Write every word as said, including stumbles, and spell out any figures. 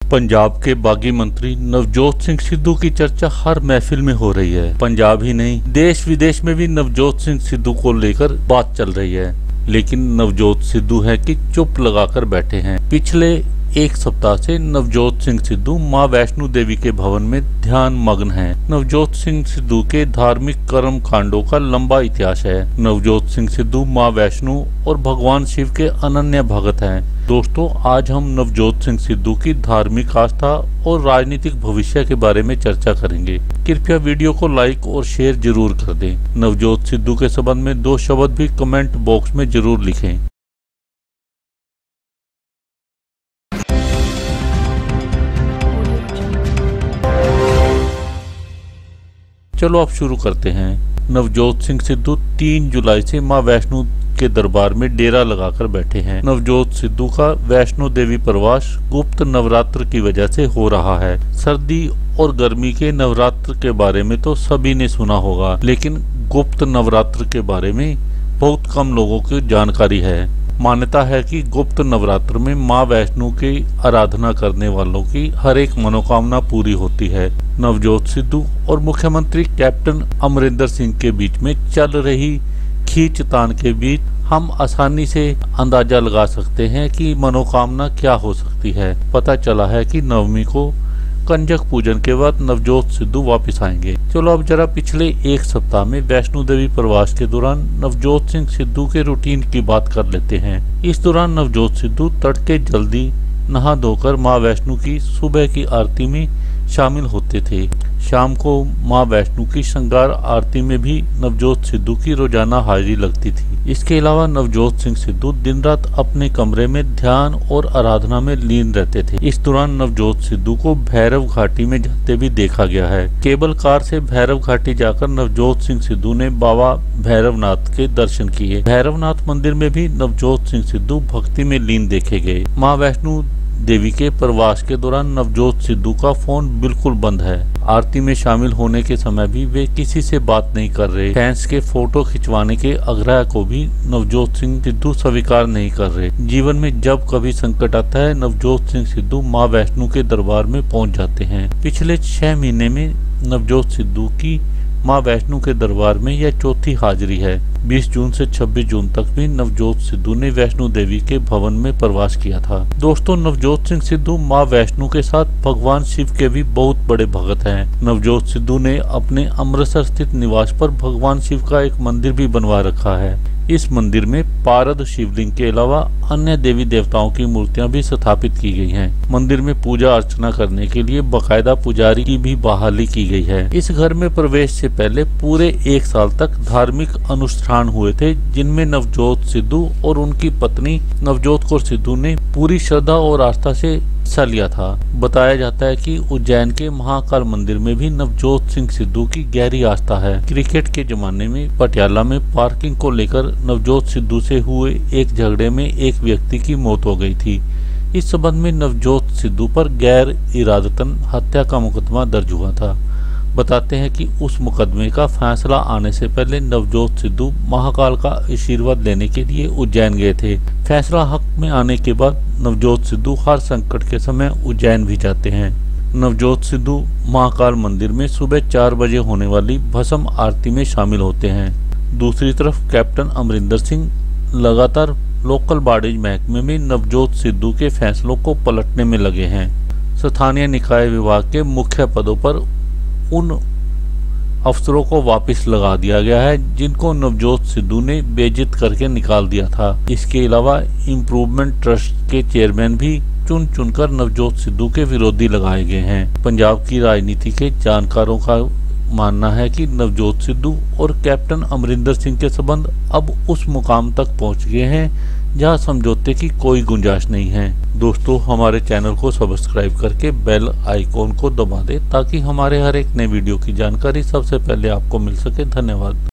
पंजाब के बागी मंत्री नवजोत सिंह सिद्धू की चर्चा हर महफिल में हो रही है। पंजाब ही नहीं, देश विदेश में भी नवजोत सिंह सिद्धू को लेकर बात चल रही है। लेकिन नवजोत सिद्धू है कि चुप लगाकर बैठे हैं। पिछले एक सप्ताह से नवजोत सिंह सिद्धू माँ वैष्णो देवी के भवन में ध्यान मग्न हैं। नवजोत सिंह सिद्धू के धार्मिक कर्म कांडों का लंबा इतिहास है। नवजोत सिंह सिद्धू माँ वैष्णो और भगवान शिव के अनन्य भक्त हैं। दोस्तों, आज हम नवजोत सिंह सिद्धू की धार्मिक आस्था और राजनीतिक भविष्य के बारे में चर्चा करेंगे। कृपया वीडियो को लाइक और शेयर जरूर कर दें। नवजोत सिद्धू के संबंध में दो शब्द भी कमेंट बॉक्स में जरूर लिखें। चलो अब शुरू करते हैं। नवजोत सिंह सिद्धू तीन जुलाई से मां वैष्णो के दरबार में डेरा लगाकर बैठे हैं। नवजोत सिद्धू का वैष्णो देवी प्रवास गुप्त नवरात्र की वजह से हो रहा है। सर्दी और गर्मी के नवरात्र के बारे में तो सभी ने सुना होगा, लेकिन गुप्त नवरात्र के बारे में बहुत कम लोगों की जानकारी है। मान्यता है कि गुप्त नवरात्र में मां वैष्णो की आराधना करने वालों की हर एक मनोकामना पूरी होती है। नवजोत सिद्धू और मुख्यमंत्री कैप्टन अमरिंदर सिंह के बीच में चल रही खींचतान के बीच हम आसानी से अंदाजा लगा सकते हैं कि मनोकामना क्या हो सकती है। पता चला है कि नवमी को कंजक पूजन के बाद नवजोत सिद्धू वापस आएंगे। चलो अब जरा पिछले एक सप्ताह में वैष्णो देवी प्रवास के दौरान नवजोत सिंह सिद्धू के रूटीन की बात कर लेते हैं। इस दौरान नवजोत सिद्धू तड़के जल्दी नहा धोकर माँ वैष्णो की सुबह की आरती में शामिल होते थे। शाम को माँ वैष्णो की श्रृंगार आरती में भी नवजोत सिद्धू की रोजाना हाजिरी लगती थी। इसके अलावा नवजोत सिंह सिद्धू दिन रात अपने कमरे में ध्यान और आराधना में लीन रहते थे। इस दौरान नवजोत सिद्धू को भैरव घाटी में जाते भी देखा गया है। केबल कार से भैरव घाटी जाकर नवजोत सिंह सिद्धू ने बाबा भैरवनाथ के दर्शन किए। भैरवनाथ मंदिर में भी नवजोत सिंह सिद्धू भक्ति में लीन देखे गए। माँ वैष्णो देवी के प्रवास के दौरान नवजोत सिद्धू का फोन बिल्कुल बंद है। आरती में शामिल होने के समय भी वे किसी से बात नहीं कर रहे। फैंस के फोटो खिंचवाने के आग्रह को भी नवजोत सिंह सिद्धू स्वीकार नहीं कर रहे। जीवन में जब कभी संकट आता है, नवजोत सिंह सिद्धू माँ वैष्णो के दरबार में पहुंच जाते हैं। पिछले छह महीने में नवजोत सिद्धू की माँ वैष्णो के दरबार में यह चौथी हाजिरी है। बीस जून से छब्बीस जून तक भी नवजोत सिद्धू ने वैष्णो देवी के भवन में प्रवास किया था। दोस्तों, नवजोत सिंह सिद्धू माँ वैष्णो के साथ भगवान शिव के भी बहुत बड़े भक्त हैं। नवजोत सिद्धू ने अपने अमृतसर स्थित निवास पर भगवान शिव का एक मंदिर भी बनवा रखा है। इस मंदिर में पारद शिवलिंग के अलावा अन्य देवी देवताओं की मूर्तियां भी स्थापित की गई हैं। मंदिर में पूजा अर्चना करने के लिए बकायदा पुजारी की भी बहाली की गई है। इस घर में प्रवेश से पहले पूरे एक साल तक धार्मिक अनुष्ठान हुए थे, जिनमें नवजोत सिद्धू और उनकी पत्नी नवजोत कौर सिद्धू ने पूरी श्रद्धा और आस्था से हिस्सा लिया था। बताया जाता है कि उज्जैन के महाकाल मंदिर में भी नवजोत सिंह सिद्धू की गहरी आस्था है। क्रिकेट के जमाने में पटियाला में पार्किंग को लेकर नवजोत सिद्धू से हुए एक झगड़े में एक व्यक्ति की मौत हो गई थी। इस संबंध में नवजोत सिद्धू पर गैर इरादतन हत्या का मुकदमा दर्ज हुआ था। बताते हैं कि उस मुकदमे का फैसला आने से पहले नवजोत सिद्धू महाकाल का आशीर्वाद लेने के लिए उज्जैन गए थे। फैसला हक में आने के बाद नवजोत सिद्धू हर संकट के समय उज्जैन भी जाते हैं। नवजोत सिद्धू महाकाल मंदिर में सुबह चार बजे होने वाली भस्म आरती में शामिल होते हैं। दूसरी तरफ कैप्टन अमरिंदर सिंह लगातार लोकल बॉडीज महकमे में नवजोत सिद्धू के फैसलों को पलटने में लगे हैं। स्थानीय निकाय विभाग के मुख्य पदों पर उन अफसरों को वापस लगा दिया गया है जिनको नवजोत सिद्धू ने बेइज्जत करके निकाल दिया था। इसके अलावा इम्प्रूवमेंट ट्रस्ट के चेयरमैन भी चुन चुनकर नवजोत सिद्धू के विरोधी लगाए गए हैं। पंजाब की राजनीति के जानकारों का मानना है कि नवजोत सिद्धू और कैप्टन अमरिंदर सिंह के संबंध अब उस मुकाम तक पहुंच गए हैं जहां समझौते की कोई गुंजाइश नहीं है। दोस्तों, हमारे चैनल को सब्सक्राइब करके बेल आइकॉन को दबा दें ताकि हमारे हर एक नए वीडियो की जानकारी सबसे पहले आपको मिल सके। धन्यवाद।